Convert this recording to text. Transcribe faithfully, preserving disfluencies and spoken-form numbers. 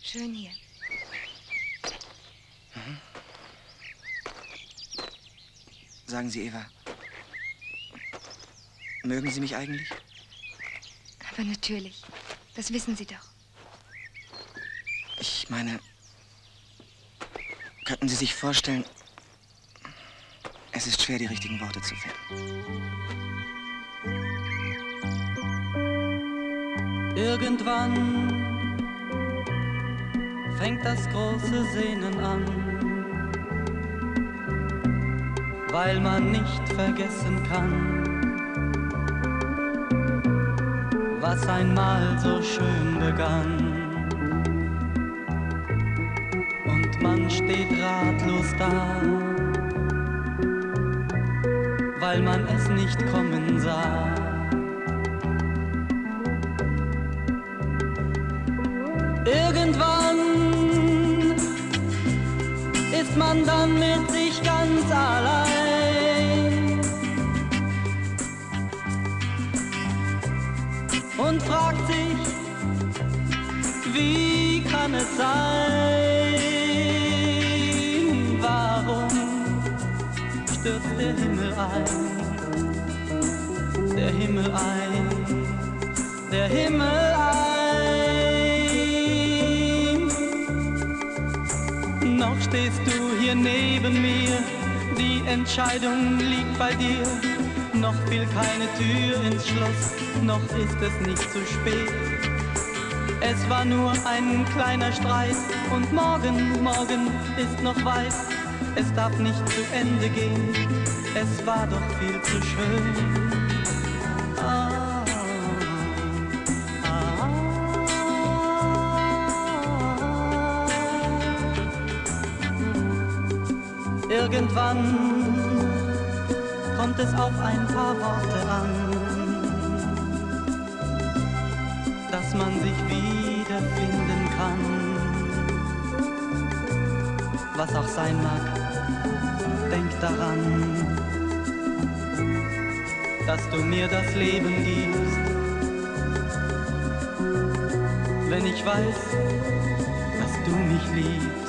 Schön hier. Mhm. Sagen Sie, Eva, mögen Sie mich eigentlich? Aber natürlich. Das wissen Sie doch. Ich meine, könnten Sie sich vorstellen, es ist schwer, die richtigen Worte zu finden. Irgendwann fängt das große Sehnen an, weil man nicht vergessen kann, was einmal so schön begann. Und man steht ratlos da, weil man es nicht kommen sah. Irgendwann ist man dann mit sich ganz allein und fragt sich, wie kann es sein, warum stürzt der Himmel ein, der Himmel ein, der Himmel ein. Noch stehst du hier neben mir, die Entscheidung liegt bei dir. Noch fiel keine Tür ins Schloss, noch ist es nicht zu spät. Es war nur ein kleiner Streit und morgen, morgen ist noch weit. Es darf nicht zu Ende gehen, es war doch viel zu schön. Ah. Irgendwann kommt es auf ein paar Worte an, dass man sich wiederfinden kann. Was auch sein mag, denk daran, dass du mir das Leben gibst. Wenn ich weiß, dass du mich liebst.